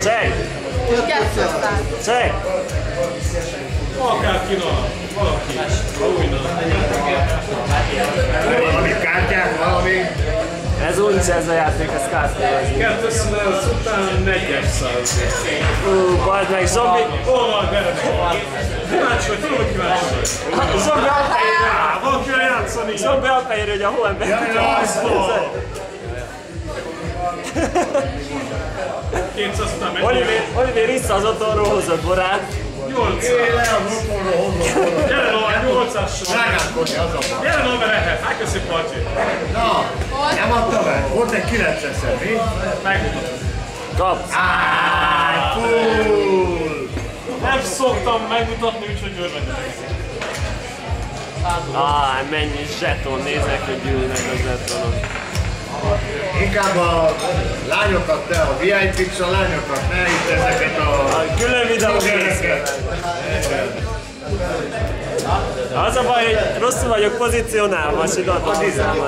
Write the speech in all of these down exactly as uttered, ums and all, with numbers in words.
Check! Check! Akár kínál, valaki, valójna. Valami kártyák, valami. Ez úgyis ez a játék, ez kártyázni. kettőszáz után négyszáz. Hú, bald meg, zombi! Hol van, gyere! Kíváncsi vagy, tudom, hogy kíváncsi vagy. Zombi alkaérő! Van kivel játszani! Zombi alkaérő, hogy a hol ember. kétszáz után megy. Oliver, Oliver vissza az otthonról hozott borát. nyolcszáz. Éle az otthonról hozott. Gyere, Noah, nyolcszáz. Rágálkodni az a baj. Gyere, Noah, lehet. Hát köszi, Parti. Na, nem adta meg. Volt egy kilenceszer, mi? Megmutatom. Kapsz! Áj, full! Nem szoktam megmutatni, úgyhogy örvendetek. Áj, mennyi zseton néznek, hogy gyűlnek a zsetonon. Inkább a lányokat, te a vé i pé-s a lányokat, ne itt ezeket a... A külön videók Gyereket. Az a baj, hogy rosszul vagyok pozícionálva, most ide a dizámban.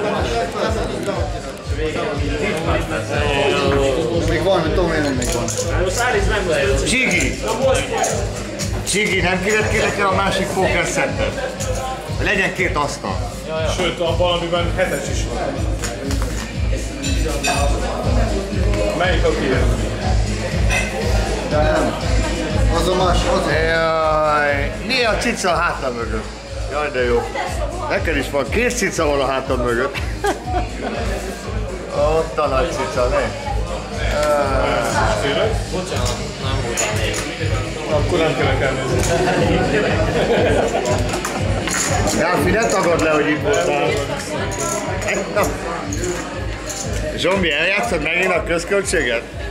Még van, hogy tudom én, hogy még van. Most Áris megmutatja. Csigi! Csigi, nem kéred kérlek el a másik póker szettet? Legyen két asztal. Sőt, a valamiben hetes is van. Melyik a kiért? De nem. Az a más, az a... Jaj, néha a cica a hátam mögött. Jaj, de jó. Neked is van, két cica van a hátam mögött. Ott a nagy cica, ne? Tényleg? Bocsánat, nem voltam még. Akkor nem kellek elnézni. Jáfi, ne tagad le, hogy itt voltál. Zsombi, eljátszod megint a közköltséget?